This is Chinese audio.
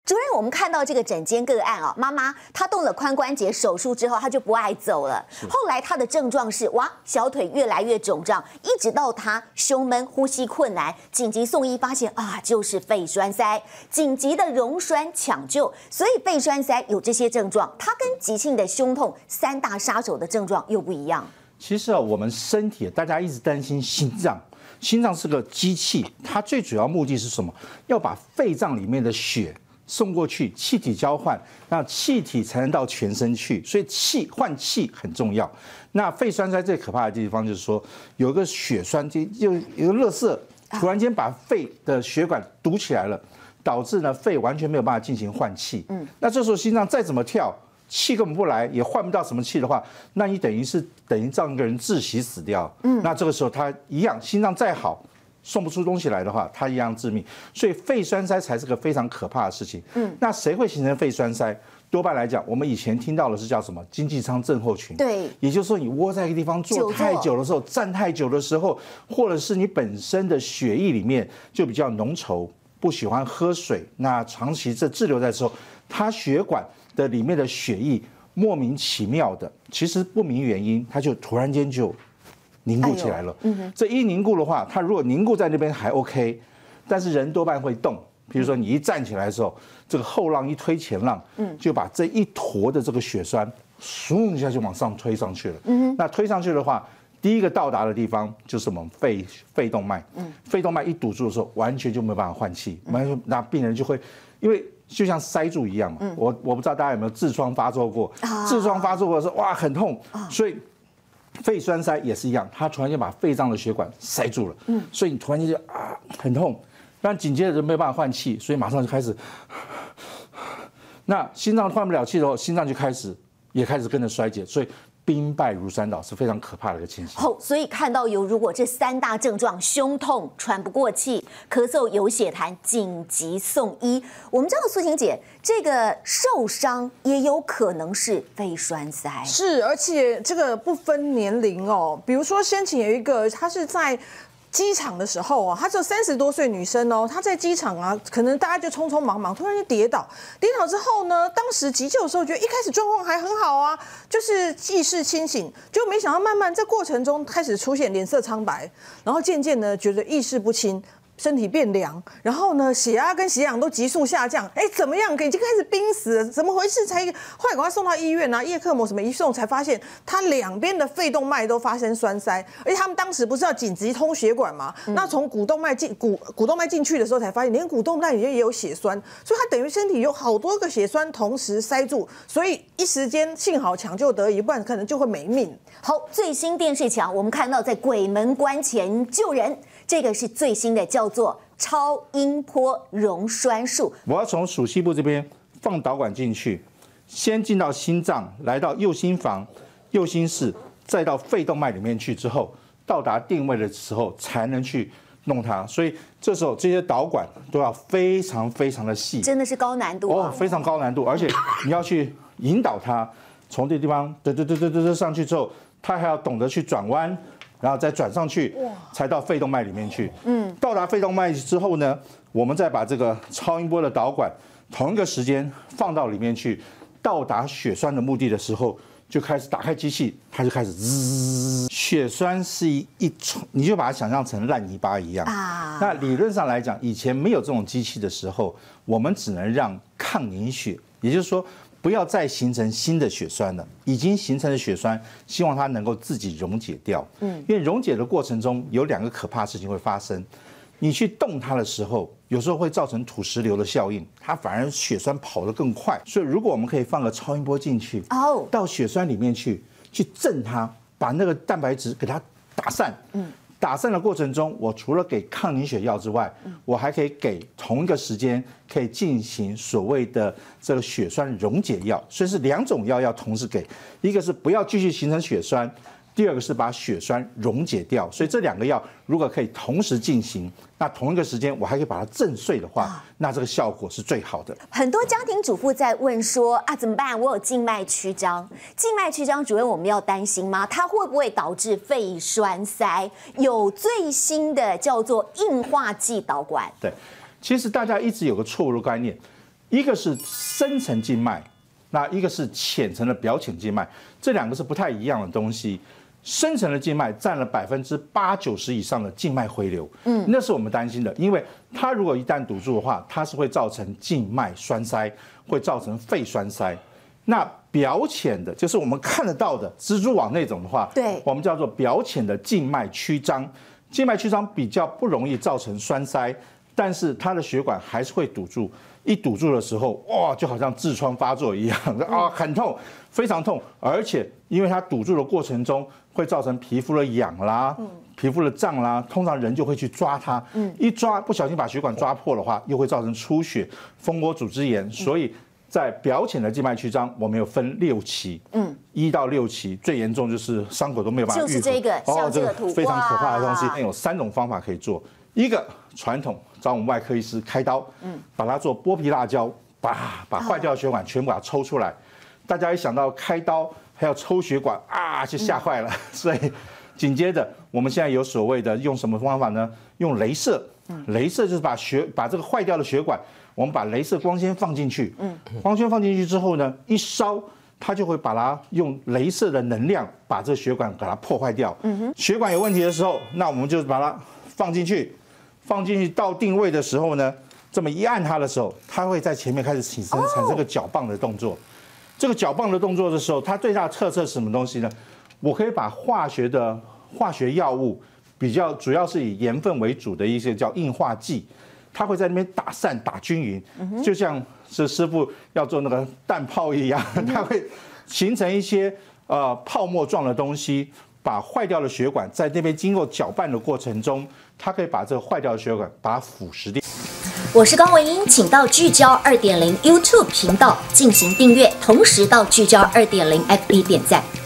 主任，我们看到这个诊间个案啊，妈妈她动了髋关节手术之后，她就不爱走了。后来她的症状是小腿越来越肿胀，一直到她胸闷、呼吸困难，紧急送医发现就是肺栓塞，紧急的溶栓抢救。所以肺栓塞有这些症状，它跟急性的胸痛3大杀手的症状又不一样。 其实我们身体大家一直担心心脏。心脏是个机器，它最主要目的是什么？要把肺脏里面的血送过去，气体交换，那气体才能到全身去，所以换气很重要。那肺栓塞最可怕的地方就是说，有一个血栓，就有一个垃圾突然间把肺的血管堵起来了，导致呢肺完全没有办法进行换气。那这时候心脏再怎么跳，气根本不来，也换不到什么气的话，那你等于让一个人窒息死掉。那这个时候他一样，心脏再好，送不出东西来的话，他一样致命。所以肺栓塞才是个非常可怕的事情。那谁会形成肺栓塞？多半来讲，我们以前听到的是叫什么经济舱症候群。 对， 也就是说你窝在一个地方坐太久的时候，站太久的时候，或者是你本身的血液里面就比较浓稠，不喜欢喝水，那长期这滞留在之后，它血管的里面的血液莫名其妙的，其实不明原因，它就突然间就凝固起来了。这一凝固的话，它如果凝固在那边还 OK， 但是人多半会动。比如说你一站起来的时候，这个后浪一推前浪，就把这一坨的这个血栓，嗖一下就往上推上去了。那推上去的话，第一个到达的地方就是我们肺动脉。肺动脉一堵住的时候，完全就没有办法换气，那病人就会因为。就像塞住一样嘛，我不知道大家有没有痔疮发作过，痔疮发作过的时候，很痛，所以肺栓塞也是一样，它突然间把肺脏的血管塞住了，所以你突然间就很痛，但紧接着就没有办法换气，所以马上就开始，那心脏换不了气的时候，心脏就开始跟着衰竭，所以。兵败如山倒是非常可怕的一个情形。 所以看到如果这3大症状，胸痛、喘不过气、咳嗽、有血痰，紧急送医。我们知道素琴姐，这个受伤也有可能是肺栓塞， 是，而且这个不分年龄哦。比如说先前有一个，她是在。机场的时候她只有30多岁女生哦，她在机场可能大家就匆匆忙忙，突然就跌倒之后呢，当时急救的时候觉得一开始状况还很好就是意识清醒，就没想到慢慢在过程中开始出现脸色苍白，然后渐渐的觉得意识不清。身体变凉，然后呢，血压跟血氧都急速下降，怎么样？已经开始濒死了，怎么回事？后来赶快送到医院叶克膜什么一送，才发现他2边的肺动脉都发生栓塞，而且他们当时不是要紧急通血管吗？那从股动脉进去的时候，才发现连股动脉里面也有血栓，所以他等于身体有好多个血栓同时塞住，所以一时间幸好抢救得宜，不然可能就会没命。 好，最新电视墙，我们看到在鬼门关前救人。这个是最新的，叫做超音波溶栓术。 我要从属膝部这边放导管进去，先进到心脏，来到右心房、右心室，再到肺动脉里面去之后，到达定位的时候才能去弄它。所以这时候这些导管都要非常非常的细， 真的是高难度非常高难度，而且你要去引导它从这地方上去之后，它还要懂得去转弯。然后再转上去，才到肺动脉里面去。到达肺动脉之后呢，我们再把这个超音波的导管同一个时间放到里面去，到达血栓的目的的时候，就开始打开机器，它就开始滋。血栓是你就把它想象成烂泥巴一样。那理论上来讲，以前没有这种机器的时候，我们只能让抗凝血，也就是说。不要再形成新的血栓了，已经形成的血栓，希望它能够自己溶解掉。因为溶解的过程中有2个可怕的事情会发生，你去动它的时候，有时候会造成土石流的效应，它反而血栓跑得更快。所以如果我们可以放个超音波进去，到血栓里面去震它，把那个蛋白质给它打散。打散的过程中，我除了给抗凝血药之外，我还可以给同一个时间可以进行所谓的这个血栓溶解药，所以是2种药要同时给，一个是不要继续形成血栓，第2个是把血栓溶解掉。所以这2个药如果可以同时进行，那同一个时间我还可以把它震碎的话，那这个效果是最好的。 很多家庭主妇在问说怎么办？我有静脉曲张，静脉曲张主任我们要担心吗？它会不会导致肺栓塞？有最新的叫做硬化剂导管。 对，其实大家一直有个错误的观念， 一个是深层静脉，那一个是浅层的表浅静脉，这两个是不太一样的东西。深层的静脉占了80%-90%以上的静脉回流，那是我们担心的，因为它如果一旦堵住的话，它是会造成静脉栓塞，会造成肺栓塞。那表浅的，就是我们看得到的蜘蛛网那种的话， 对， 我们叫做表浅的静脉曲张。静脉曲张比较不容易造成栓塞，但是它的血管还是会堵住。一堵住的时候，哇，就好像痔疮发作一样啊，很痛，非常痛。而且因为它堵住的过程中，会造成皮肤的痒啦，皮肤的胀啦，通常人就会去抓它，一抓不小心把血管抓破的话，又会造成出血、蜂窝组织炎。所以在表浅的静脉曲张，我们有分6期，1到6期，最严重就是伤口都没有办法愈合。 就是这个，像这个图， 非常可怕的东西。有3种方法可以做，一个传统找我们外科医师开刀，把它做剥皮辣椒，把坏掉的血管全部把它抽出来。大家一想到开刀还要抽血管啊，就吓坏了。所以紧接着我们现在有所谓的用什么方法呢？用雷射，雷射就是把这个坏掉的血管，我们把雷射光纤放进去，光纤放进去之后呢，一烧。它就会把它用雷射的能量把这血管给它破坏掉。血管有问题的时候，那我们就把它放进去到定位的时候呢，这么一按它的时候，它会在前面开始产生个搅拌的动作。这个搅拌的动作的时候，它最大的特色是什么东西呢？我可以把化学药物主要是以盐分为主的一些叫硬化剂。它会在那边打散打均匀，就像是师傅要做那个蛋泡一样，它会形成一些泡沫状的东西，把坏掉的血管在那边经过搅拌的过程中，它可以把这个坏掉的血管把它腐蚀掉。 我是高文英，请到聚焦2.0 YouTube 频道进行订阅，同时到聚焦2.0 FB 点赞。